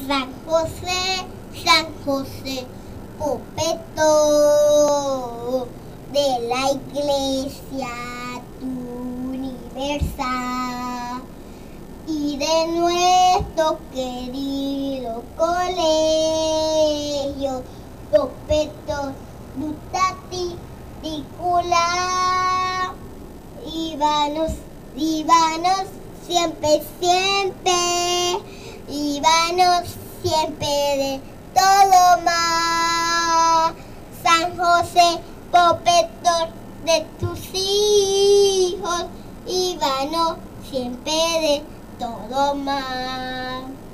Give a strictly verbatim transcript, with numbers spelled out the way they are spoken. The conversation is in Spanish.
San José, San José, Popeto de la Iglesia Universal y de nuestro querido colegio, Popeto Dutati Picula, Íbanos, Íbanos siempre, siempre, Íbanos siempre de todo más. San José, Popeto de tus hijos, Íbanos siempre de todo más.